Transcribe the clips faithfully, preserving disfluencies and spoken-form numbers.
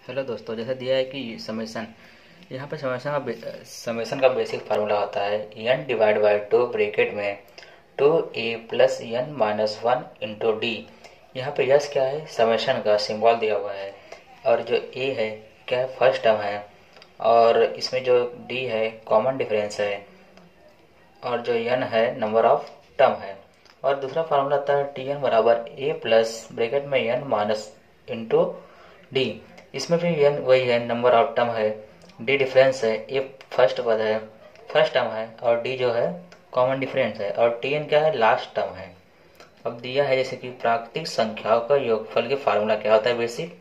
Hello दोस्तों, जैसे दिया है कि समेशन। यहाँ पे समेशन का समेशन का बेसिक फार्मूला होता है n divide by two bracket में two a plus n minus one into d. यहाँ पे यस क्या है, समेशन का सिंबल दिया हुआ है, और जो ए है क्या है, फर्स्ट टर्म है, और इसमें जो डी है कॉमन डिफरेंस है, और जो एन है नंबर ऑफ टर्म है। और दूसरा फार्मूला आता है टी एन बराबर ए प्लस ब्रेकेट में एन माइनस इंटू डी। इसमें भी एन वही है, नंबर ऑफ टर्म है, डी डिफरेंस है, ए फर्स्ट पद है, फर्स्ट टर्म है, और डी जो है कॉमन डिफरेंस है, और टी एन क्या है, लास्ट टर्म है। अब दिया है जैसे कि प्राकृतिक संख्याओं का योगफल के फार्मूला क्या होता है, basic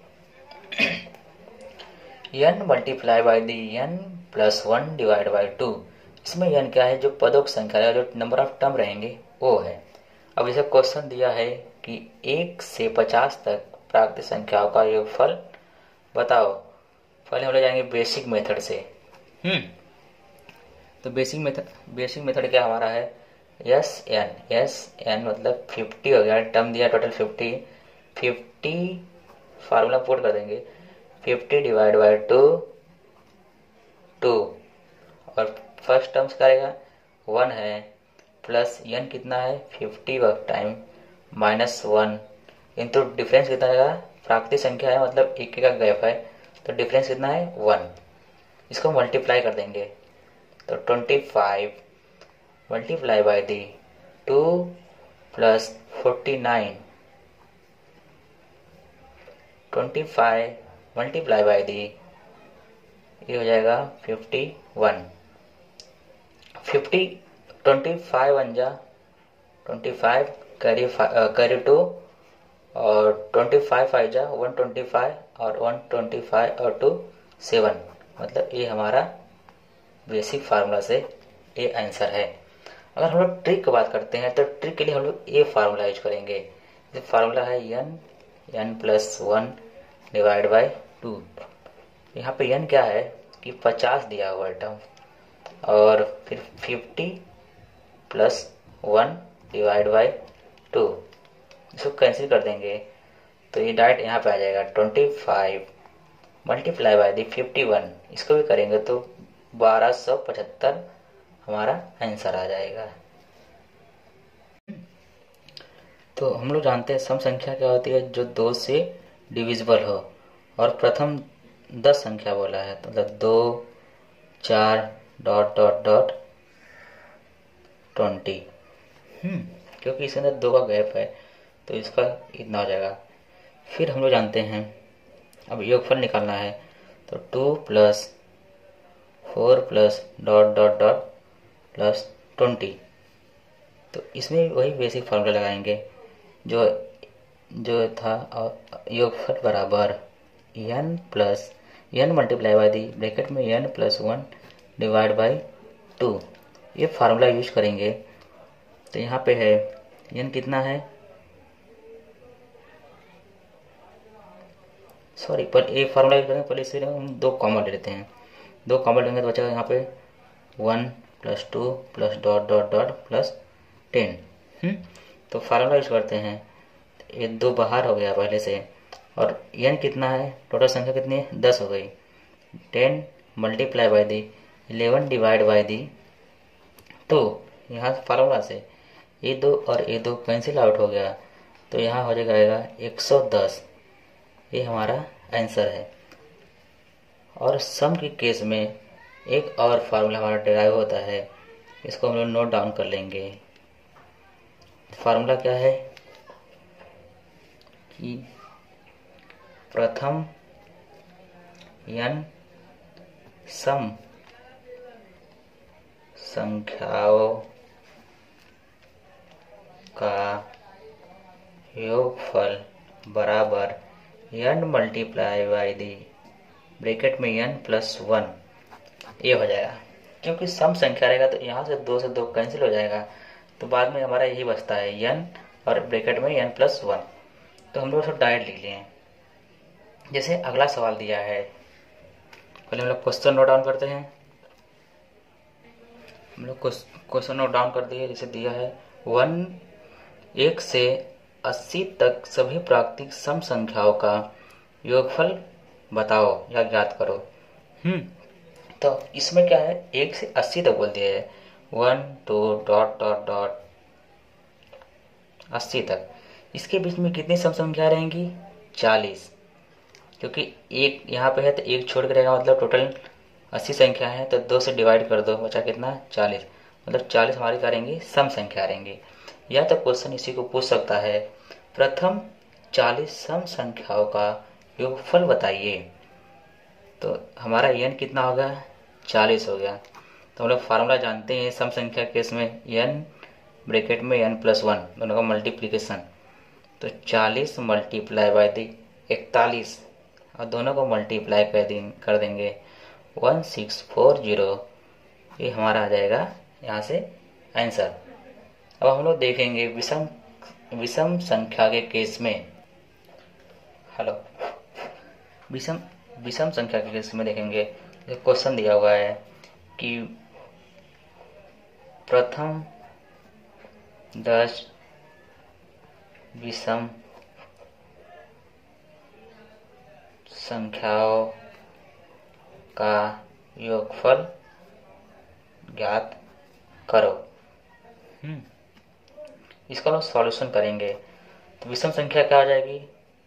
n multiply by the n plus one divide by two. इसमें एन क्या है, जो पदों की संख्या है, जो नंबर ऑफ टर्म रहेंगे वो है। अब इसे क्वेश्चन दिया है कि एक से पचास तक प्राकृतिक संख्याओं का योगफल बताओ। पहले हम लोग जाएंगे बेसिक मेथड से। हम्म तो बेसिक मेथड बेसिक मेथड क्या हमारा है, एस एन एस एन मतलब फिफ्टी हो गया, टर्म दिया total fifty. Fifty formula put कर देंगे, fifty divide by two two, और फर्स्ट टर्म्स करेगा वन है, प्लस एन कितना है fifty work time minus one into difference कितना आएगा, प्राकृतिक संख्या है मतलब एक का गैप है, तो डिफरेंस कितना है वन। इसको मल्टीप्लाई कर देंगे तो twenty five multiply by the two plus forty nine, twenty five multiply by the ये हो जाएगा fifty one. Fifty twenty five अंजा twenty five carry carry two, और ट्वेंटी फाइव फाइव जा वन ट्वेंटी फाइव, और वन ट्वेंटी फाइव और two seven, मतलब ये हमारा बेसिक फार्मूला से ये आंसर है। अगर हम लोग ट्रिक की बात करते हैं तो ट्रिक के लिए हम लोग ये फार्मूला यूज करेंगे। ये फार्मूला है n n plus one divide by two. यहाँ पे एन क्या है कि पचास दिया हुआ है टर्म, और फिर fifty plus one divide by two, इसको कैंसिल कर देंगे तो ये डायरेक्ट यहाँ पे आ जाएगा twenty five multiply by the fifty one. इसको भी करेंगे तो बारह सौ पचहत्तर हमारा आंसर आ जाएगा। तो हम लोग जानते हैं सम संख्या क्या होती है, जो दो से डिविजिबल हो, और प्रथम दस संख्या बोला है तो मतलब दो चार डॉट डॉट डॉट ट्वेंटी। हम्म क्योंकि इसके अंदर दो का गैप है तो इसका इतना हो जाएगा। फिर हम लोग जानते हैं अब योगफल निकालना है, तो two plus four plus dot dot dot plus twenty. तो इसमें वही बेसिक फार्मूला लगाएंगे जो जो था, और योगफल बराबर n plus n multiply by the bracket में n plus one divide by two. ये फार्मूला यूज करेंगे तो यहाँ पे है एन कितना है, सॉरी पर एक फार्मूला यूज करेंगे, पहले इससे हम दो कॉमन ले लेते हैं। दो कॉमन लेंगे तो बचेगा यहाँ पे one plus two plus dot dot dot plus ten. हम्म तो फार्मूला यूज करते हैं, ये दो बाहर हो गया पहले से, और एन कितना है, टोटल संख्या कितनी है, दस हो गई। Ten multiply by the eleven divide by the, तो यहाँ फार्मूला से ये दो और ये दो कैंसिल आउट हो गया, तो यहाँ हो जाएगा एक सौ दस। ये हमारा आंसर है। और सम के केस में एक और फार्मूला हमारा डिराइव होता है, इसको हम लोग नोट डाउन कर लेंगे। फार्मूला क्या है कि प्रथम एन सम संख्याओं का योगफल बराबर n multiply by the bracket में एन प्लस वन, ये हो जाएगा। क्योंकि सम संख्या रहेगा तो यहाँ से दो से दो कैंसिल हो जाएगा, तो बाद में हमारा यही बचता है एन और ब्रैकेट में एन प्लस वन। तो हम लोग उसको डायरेक्ट लिख लिए। जैसे अगला सवाल दिया है, पहले हम लोग क्वेश्चन नोट डाउन करते हैं। हम लोग क्वेश्चन नोट डाउन कर दिए। जैसे दिया है वन एक से अस्सी तक सभी प्राकृतिक सम संख्याओं का योगफल बताओ या ज्ञात करो। हम्म तो इसमें क्या है, एक से अस्सी तक बोल दिया है, one two dot dot dot अस्सी तक। इसके बीच में कितनी सम संख्या रहेंगी, चालीस, क्योंकि एक यहाँ पे है तो एक छोड़ के रहेगा, मतलब टोटल अस्सी संख्या है, तो दो से डिवाइड कर दो, बचा कितना, चालीस, मतलब चालीस हमारी क्या रहेंगी, सम संख्या रहेंगी। या तो क्वेश्चन इसी को पूछ सकता है, प्रथम चालीस सम संख्याओं का योगफल बताइए। तो हमारा एन कितना होगा, चालीस हो गया। तो हम लोग फार्मूला जानते हैं सम संख्या केस में, एन ब्रैकेट में एन प्लस वन, दोनों का मल्टीप्लीकेशन। तो चालीस मल्टीप्लाई बाय दी इकतालीस, और दोनों को मल्टीप्लाई कर दें कर देंगे वन सिक्स फोर जीरो, ये हमारा आ जाएगा यहाँ से आंसर। अब हम लोग देखेंगे विषम विषम संख्या के केस में, हेलो विषम विषम संख्या के केस में देखेंगे, क्वेश्चन दिया हुआ है कि प्रथम दस विषम संख्याओं का योगफल ज्ञात करो। हम्म इसका लोग सॉल्यूशन करेंगे। तो विषम संख्या क्या हो जाएगी,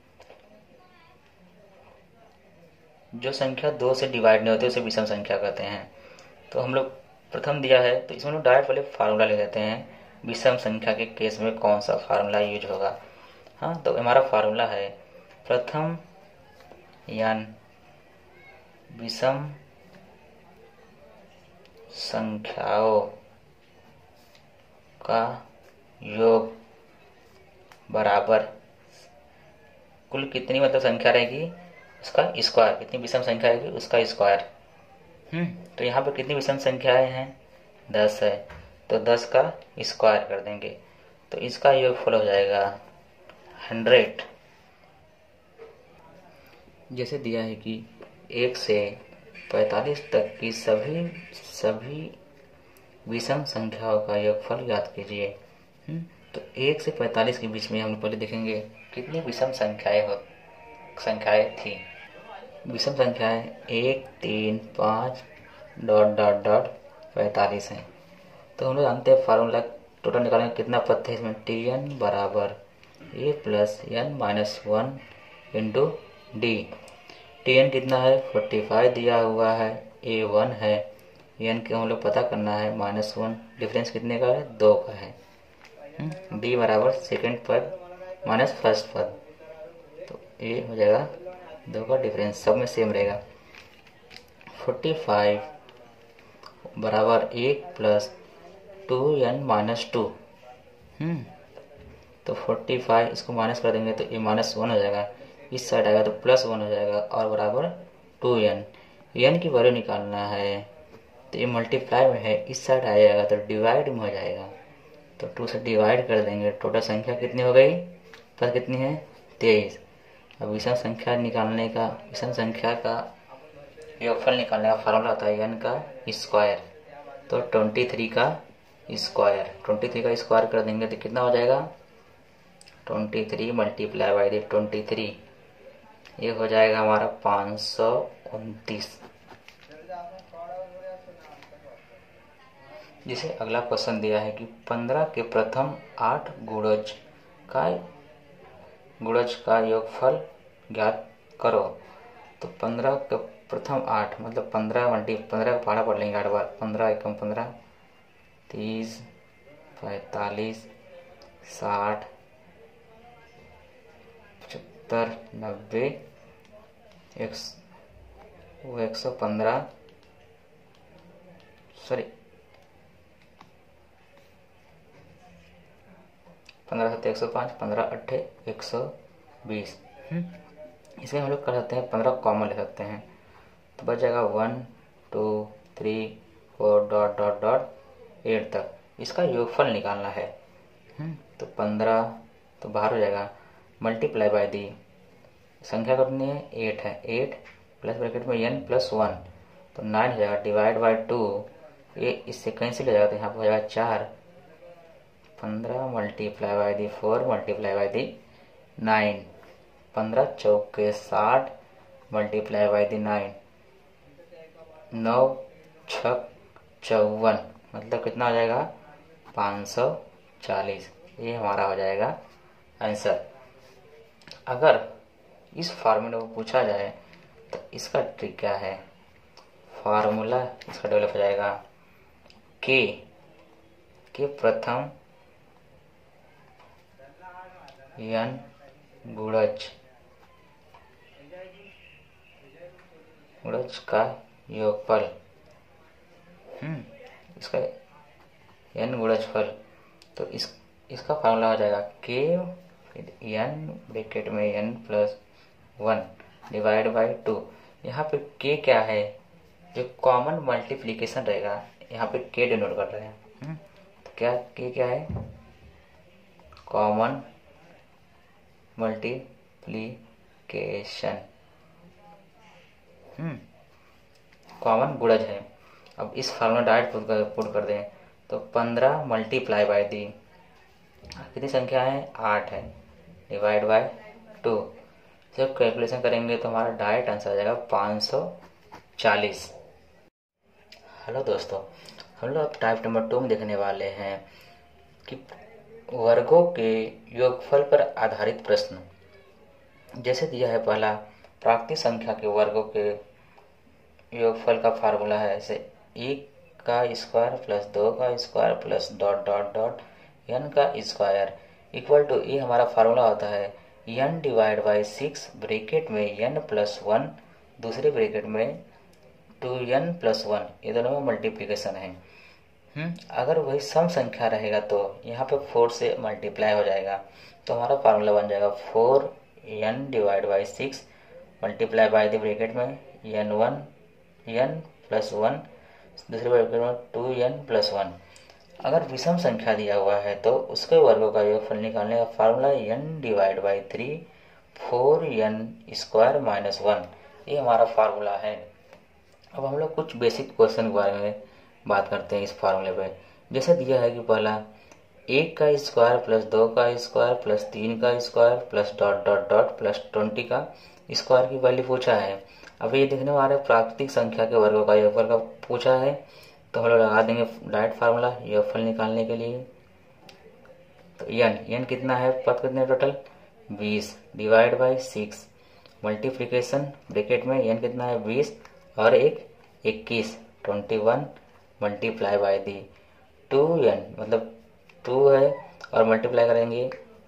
जो संख्या दो से डिवाइड नहीं होती उसे विषम संख्या कहते हैं। तो हम लोग प्रथम दिया है तो इसमें लोग डायरेक्ट वाले फार्मूला ले लेते हैं, विषम संख्या के केस में कौन सा फार्मूला यूज होगा। हाँ, तो हमारा फार्मूला है प्रथम यान विषम संख्याओं का योग बराबर कुल कितनी मतलब संख्या रहेगी, उसका स्क्वायर, कितनी विषम संख्या रहेगी उसका स्क्वायर। हम्म तो यहाँ पर कितनी विषम संख्याएं हैं, दस है, तो दस का स्क्वायर कर देंगे, तो इसका योगफल हो जाएगा हंड्रेड। जैसे दिया है कि एक से पैंतालीस तक की सभी सभी विषम संख्याओं का योगफल ज्ञात कीजिए। तो एक से पैंतालीस के बीच में हम पहले देखेंगे कितनी विषम संख्याएं हो संख्याएं थी। विषम संख्याएं एक तीन पाँच डॉट डॉट डॉट पैंतालीस हैं। तो हम लोग जानते हैं फार्मूला, टोटल निकालेंगे कितना पद है इसमें, टी एन बराबर a plus n minus one into d. T n कितना है, फोर्टी फाइव दिया हुआ है, ए वन है, एन के हम लोग पता करना है, माइनस वन, डिफरेंस कितने का है, दो का है। डी बराबर सेकेंड पद माइनस फर्स्ट पद, तो ए हो जाएगा दो का डिफरेंस, सब में सेम रहेगा। फोर्टी फाइव बराबर एक plus two n minus two, तो फोर्टी फाइव इसको माइनस कर देंगे तो ये माइनस वन हो जाएगा, इस साइड आएगा तो प्लस वन हो जाएगा, और बराबर टू एन। एन की वैल्यू निकालना है तो ये मल्टीप्लाई में है, इस साइड आ जाएगा तो डिवाइड में हो जाएगा, तो टू से डिवाइड कर देंगे। टोटल संख्या कितनी हो गई, पर कितनी है, तेईस। अब विषम संख्या निकालने का विषम संख्या का योगफल निकालने का फार्मूला होता है एन का स्क्वायर, तो ट्वेंटी थ्री का स्क्वायर, ट्वेंटी थ्री का स्क्वायर कर देंगे तो कितना हो जाएगा, twenty three multiply by the twenty three, ये हो जाएगा हमारा पाँच सौ उनतीस। जिसे अगला क्वेश्चन दिया है कि पंद्रह के प्रथम आठ गुणज का गुणज का योगफल ज्ञात करो। तो पंद्रह के प्रथम आठ मतलब पंद्रह मल्टी पंद्रह का पहाड़ा पढ़ लेंगे आठ बार, पंद्रह एकम पंद्रह, तीस, पैंतालीस, साठ, पचहत्तर, नब्बे, एक वो एक सौ पंद्रह, सॉरी पंद्रह सत्तर एक सौ पाँच, पंद्रह अट्ठे एक सौ बीस। इसमें हम लोग कर सकते हैं पंद्रह कॉमन ले सकते हैं, तो बच जाएगा one two three four dot dot dot eight तक। इसका योगफल निकालना है, तो पंद्रह तो बाहर हो जाएगा, मल्टीप्लाई बाय दी संख्या कितनी है, एट है, एट प्लस ब्रैकेट में एन प्लस वन, तो नाइन हो जाएगा, डिवाइड बाय टू, ये इससे कैंसिल हो जाएगा, तो यहाँ पर हो जाएगा चार, पंद्रह multiply by the four multiply by the nine, पंद्रह चौके साठ, मल्टीप्लाई बाय द नाइन, नौ छक चौवन, मतलब कितना हो जाएगा पाँच सौ चालीस। ये हमारा हो जाएगा आंसर। अगर इस फार्मूले को पूछा जाए तो इसका ट्रिक क्या है, फार्मूला इसका डेवलप हो जाएगा के के प्रथम यन गुणज गुणज का योगफल, हम्म इसका एन गुणजफल, तो इस इसका फार्मूला हो जाएगा के एन ब्रैकेट में n plus one divide by two. यहाँ पे के क्या है, जो कॉमन मल्टीप्लीकेशन रहेगा, यहाँ पे के डिनोट कर रहे हैं। हम्म, तो क्या के क्या है, कॉमन मल्टीप्लीकेशन, हम्म कॉमन गुणज है। अब इस फार्मूला डायरेक्ट पुट कर पुट कर दें तो पंद्रह मल्टीप्लाई बाय दी कितनी संख्या है, आठ है, डिवाइड बाय टू। जब कैलकुलेशन करेंगे तो हमारा डायरेक्ट आंसर आ जाएगा पाँच सौ चालीस। हेलो दोस्तों, हम लोग अब टाइप नंबर टू में देखने वाले हैं कि वर्गों के योगफल पर आधारित प्रश्न। जैसे दिया है पहला, प्राकृतिक संख्या के वर्गों के योगफल का फार्मूला है ऐसे एक का स्क्वायर प्लस दो का square plus dot dot dot n का स्क्वायर इक्वल टू, ये हमारा फार्मूला होता है n divide by six bracket में एन प्लस वन, दूसरे ब्रैकेट में टू एन प्लस वन, ये दोनों में मल्टीप्लीकेशन है। हम्म अगर वही सम संख्या रहेगा तो यहाँ पे फोर से मल्टीप्लाई हो जाएगा, तो हमारा फार्मूला बन जाएगा four n divide by six multiply by the bracket में n one n plus one, दूसरे ब्रैकेट में टू एन प्लस वन। अगर विषम संख्या दिया हुआ है तो उसके वर्गों का योगफल निकालने का formula n divide by three four n square minus one, ये हमारा फार्मूला है। अब हम लोग कुछ बेसिक क्वेश्चन के बारे में बात करते हैं इस फार्मूले पे। जैसे दिया है कि पहला एक का स्क्वायर प्लस दो का स्क्वायर प्लस तीन का square plus dot dot dot plus twenty का स्क्वायर की वैल्यू पूछा है। अब ये देखने वाले प्राकृतिक संख्या के वर्गों का योगफल का पूछा है, तो हम लोग लगा देंगे डायरेक्ट फार्मूला योगफल निकालने के लिए। तो एन एन कितना है, पद कितने टोटल बीस, divide by six multiplication bracket में एन कितना है बीस और एक इक्कीस, twenty one multiply by the two n, मतलब टू है और मल्टीप्लाई करेंगे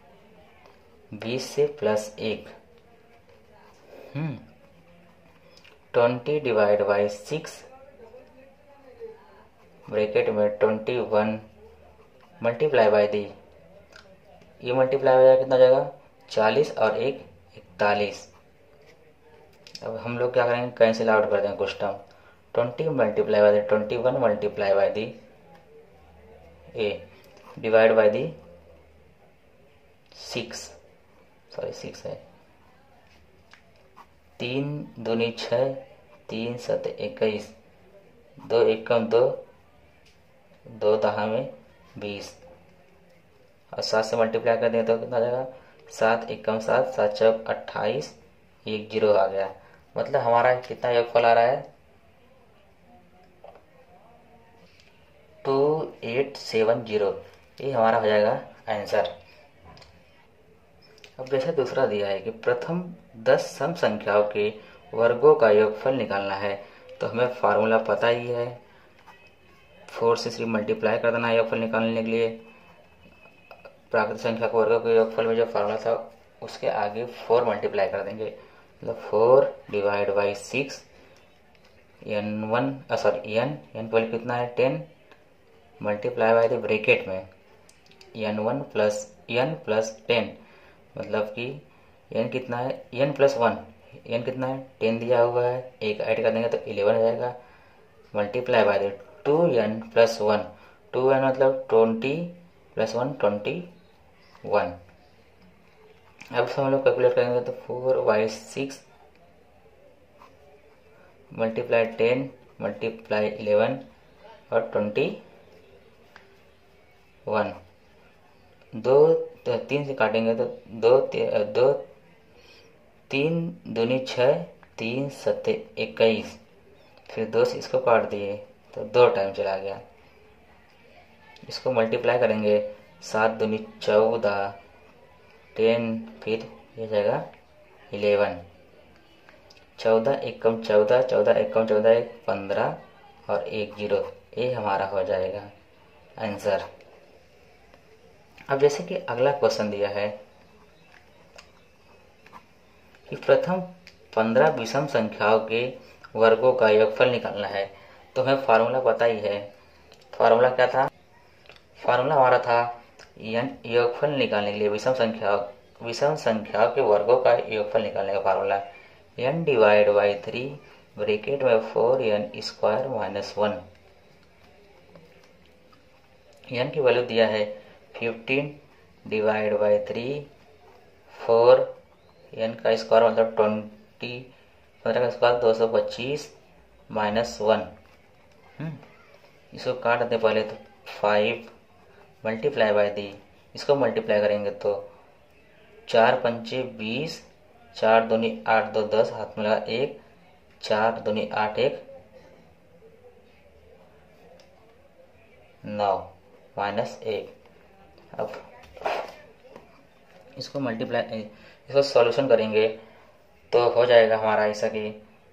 बीस से प्लस एक, hmm twenty divide by six bracket में twenty one multiply by the, ये मल्टीप्लाई हो जाएगा कितना जाएगा चालीस और एक इकतालीस। अब हम लोग क्या करेंगे, कैंसिल आउट कर देंगे कुछ term, twenty multiply by the twenty one multiply by the a divide by the six, sorry six है, तीन दूनी छः, तीन सत इक्कीस, दो एकम दो, दो दहा में बीस और सात से मल्टीप्लाई कर दें तो कितना आ जाएगा सात एकम सात, सात चौक अट्ठाईस, एक जीरो आ गया। मतलब हमारा कितना योगफल आ रहा है टू एट सेवन जीरो, ये हमारा हो जाएगा आंसर। अब जैसे दूसरा दिया है कि प्रथम दस सम संख्याओं के वर्गों का योगफल निकालना है, तो हमें फार्मूला पता ही है, फोर से थ्री मल्टीप्लाई कर देना है योगफल निकालने के लिए। प्राकृतिक संख्या के वर्गों के योगफल में जो फार्मूला था उसके आगे फोर मल्टीप्लाई कर देंगे, मतलब four divide by six n one sorry n n की वैल्यू कितना है ten multiply by the bracket में n one plus n plus ten, मतलब कि एन कितना है एन प्लस वन, एन कितना है टेन दिया हुआ है, एक ऐड कर देंगे तो इलेवन हो जाएगा, multiply by the two n plus one, two n मतलब twenty plus one twenty one. अब हम लोग कैलकुलेट करेंगे तो four by six multiply ten multiply eleven और ट्वेंटी वन, दो तीन से काटेंगे तो दो दो तीन दूनी छः तीन सत्ते इक्कीस, फिर दो से इसको काट दिए तो दो टाइम चला गया। इसको मल्टीप्लाई करेंगे, सात दूनी चौदह, टेन, फिर ये जाएगा इलेवन, चौदह एक कम चौदह, चौदह एक कम चौदह, एक पंद्रह और एक जीरो, ये हमारा हो जाएगा आंसर। अब जैसे कि अगला क्वेश्चन दिया है कि प्रथम पंद्रह विषम संख्याओं के वर्गों का योगफल निकालना है। तो हमें फार्मूला पता ही है। फार्मूला क्या था? फार्मूला हमारा था यन योगफल निकालने के लिए विषम संख्या विषम संख्याओं के वर्गों का योगफल निकालने का formula n divide by three bracket में four n square minus one. N की वैल्यू दिया है fifteen divide by three, four n का स्क्वायर मतलब ट्वेंटी, पंद्रह का स्क्वायर दो सौ पच्चीस माइनस वन। इसको काट देते पहले तो फाइव मल्टीप्लाई बाई दी, इसको मल्टीप्लाई करेंगे तो चार पंचे बीस, चार दूनी आठ, दो दस, हाथ में लगा एक, चार दूनी आठ, एक नौ माइनस एक। अब इसको मल्टीप्लाई इसको सॉल्यूशन करेंगे तो हो जाएगा हमारा ऐसा कि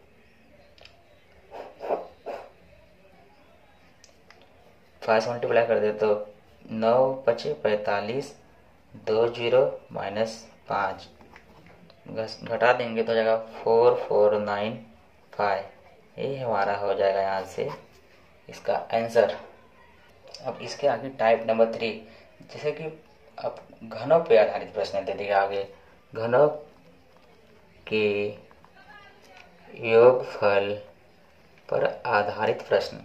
फाइव मल्टीप्लाई कर दे तो नौ पचे पैंतालीस, दो जीरो माइनस पाँच, घटा देंगे तो जाएगा फोर फोर नाइन फाइव, ये हमारा हो जाएगा यहाँ से इसका आंसर। अब इसके आगे टाइप नंबर थ्री, जैसे कि अब घनों पे आधारित प्रश्न दे दिया आगे, घनों के योगफल पर आधारित प्रश्न।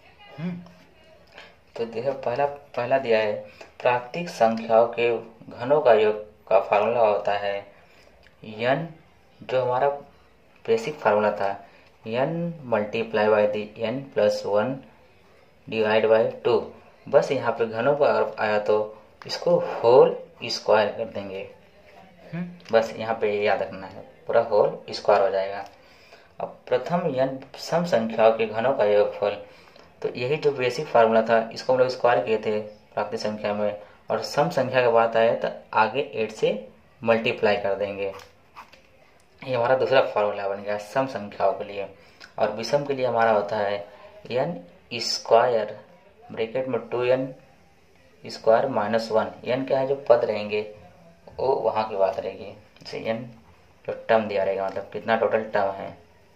तो देखो पहला पहला दिया है प्राकृतिक संख्याओं के घनों का योग का फार्मूला होता है n, जो हमारा बेसिक फार्मूला था n multiply by the n plus one divide by two. बस यहाँ पे घनों पर आया तो इसको होल स्क्वायर कर देंगे। बस यहाँ पे याद रखना है, पूरा होल स्क्वायर हो जाएगा। अब प्रथम n सम संख्याओं के घनों का योगफल, तो यही जो बेसिक फार्मूला था इसको हम लोग स्क्वायर किए थे प्राकृतिक संख्या में, और सम संख्या की बात आए तो आगे एट से मल्टीप्लाई कर देंगे। ये हमारा दूसरा फार्मूला बन गया सम संख्याओं के लिए। और विषम के लिए हमारा होता है एन स्क्वायर ब्रैकेट में two n square minus one. N क्या है? जो पद रहेंगे वो वहाँ की बात रहेगी। जैसे एन जो टर्म दिया रहेगा, मतलब कितना टोटल टर्म है,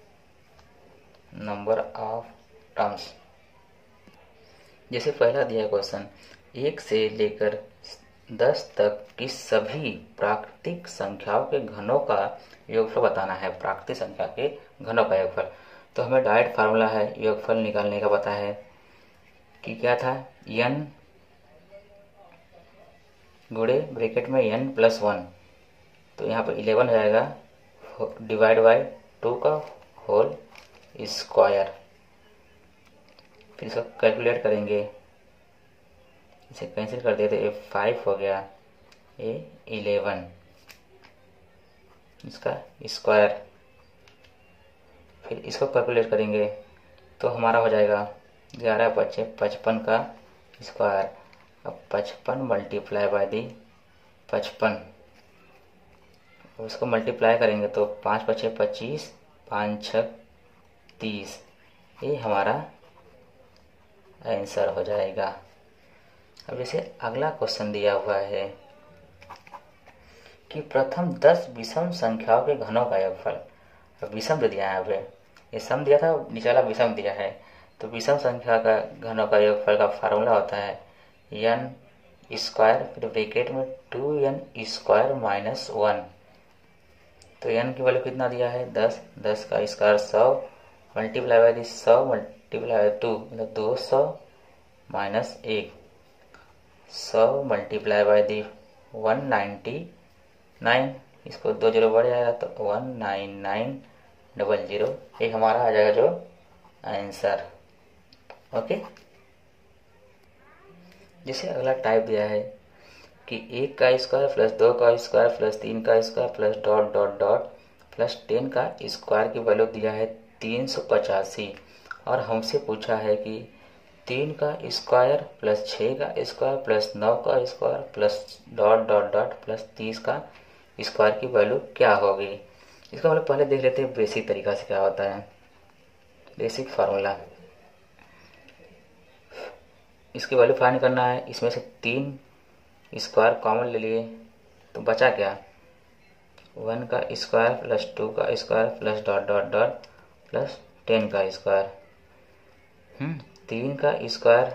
नंबर ऑफ टर्म्स। जैसे पहला दिया क्वेश्चन, एक से लेकर दस तक की सभी प्राकृतिक संख्याओं के घनों का योगफल बताना है। प्राकृतिक संख्या के घनों का योगफल, तो हमें डायरेक्ट फार्मूला है योगफल निकालने का पता है कि क्या था, n गुणे ब्रैकेट में n प्लस वन, तो यहाँ पर इलेवन हो जाएगा डिवाइड बाई टू का होल स्क्वायर। फिर इसको कैलकुलेट करेंगे, इसे कैंसिल कर दिया तो ए फाइव हो गया, ए इलेवन, इसका स्क्वायर। फिर इसको कैलकुलेट करेंगे तो हमारा हो जाएगा ग्यारह पच्चे पचपन का स्क्वायर। अब पचपन मल्टीप्लाई बाय दी पचपन, उसको मल्टीप्लाई करेंगे तो पाँच पच्चे पच्चीस, पाँच छः तीस, ये हमारा आंसर हो जाएगा। अब जैसे अगला क्वेश्चन दिया हुआ है कि प्रथम दस विषम संख्याओं के घनों का योगफल। अब विषम दिया है, यहाँ पे ये सम दिया था, नीचे वाला विषम दिया है। तो विषम संख्या का घनों का योगफल का फार्मूला होता है एन स्क्वायर फिर ब्रैकेट में two n square minus one. तो एन की वैल्यू कितना दिया है, दस, दस का स्क्वायर सौ मल्टीप्लाई बाई दी सौ मल्टीप्लाई बाई टू, मतलब दो सौ माइनस एक, सौ multiply by the one ninety nine, इसको दो जीरो बढ़ जाएगा तो one nine nine double zero, ये हमारा आ जाएगा जो आंसर। ओके, जैसे अगला टाइप दिया है कि एक का स्क्वायर प्लस दो का स्क्वायर प्लस तीन का square plus dot dot dot plus ten का स्क्वायर की वैल्यू दिया है तीन सौ पचासी और हमसे पूछा है कि तीन का स्क्वायर प्लस छः का स्क्वायर प्लस नौ का square plus dot dot dot plus तीस का स्क्वायर की वैल्यू क्या होगी। इसका मतलब पहले देख लेते हैं बेसिक तरीका से क्या होता है। बेसिक फार्मूला, इसकी वैल्यू फाइंड करना है। इसमें से तीन स्क्वायर कॉमन ले लिए तो बचा क्या, वन का स्क्वायर प्लस टू का square plus dot dot dot plus ten का स्क्वायर। हम्म तीन का स्क्वायर,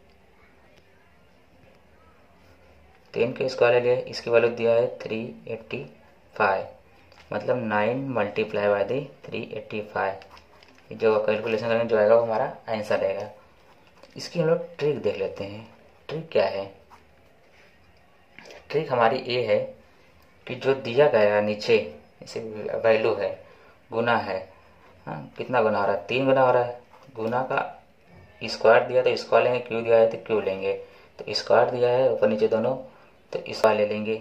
तीन के स्क्वायर ले लिए, इसकी वैल्यू दिया है थ्री एट्टी फाइव, मतलब nine multiply by the three eighty five. जो कैलकुलेशन करेंगे जो आएगा वो हमारा आंसर रहेगा। इसकी हम लोग ट्रिक देख लेते हैं। ट्रिक क्या है, ट्रिक हमारी ये है कि जो दिया गया नीचे जैसे वैल्यू है, गुना है, हाँ कितना गुना हो रहा है, तीन गुना हो रहा है। गुना का स्क्वायर दिया तो स्क्वायर लेंगे, क्यू दिया है तो क्यू लेंगे। तो स्क्वायर दिया है ऊपर नीचे दोनों तो स्क्वायर ले लेंगे,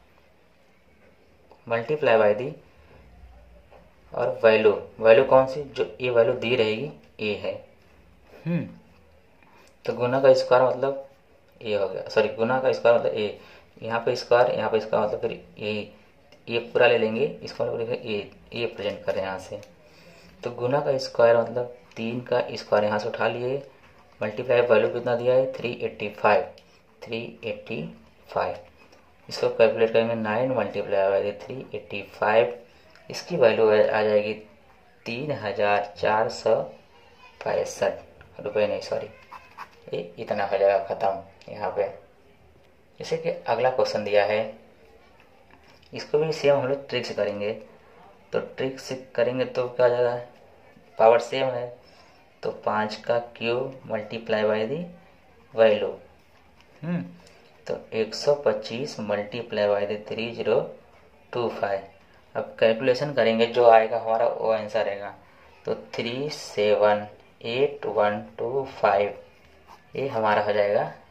मल्टीप्लाई बाय दी और वैल्यू, वैल्यू कौन सी, जो ये वैल्यू दी रहेगी ये है। हम्म तो गुना का स्क्वायर मतलब ये हो गया, सॉरी गुना का स्क्वायर मतलब ये, यहाँ पे स्क्वायर यहाँ पे स्क्वायर मतलब फिर ये ये पूरा ले लेंगे, इसको ये ये प्रेजेंट करें यहाँ से। तो गुना का स्क्वायर मतलब तीन का स्क्वायर यहाँ से उठा लिए, मल्टीप्लाई वैल्यू कितना दिया है three eighty five, three eighty five. इसको कैलकुलेट करेंगे, nine multiply by three eighty five, इसकी वैल्यू आ जाएगी तीन हजार चार सौ पैंसठ रुपये, नहीं सॉरी ये इतना हो जाएगा ख़त्म यहाँ पे। जैसे कि अगला क्वेश्चन दिया है, इसको भी सेम हम लोग ट्रिक से करेंगे। तो ट्रिक से करेंगे तो क्या हो जाएगा, पावर सेम है तो पाँच का cube multiply by the value, हम्म तो एक सौ पच्चीस multiply by the three zero two five. अब कैलकुलेशन करेंगे जो आएगा हमारा वो आंसर आएगा। तो three seven eight one two five ये हमारा हो जाएगा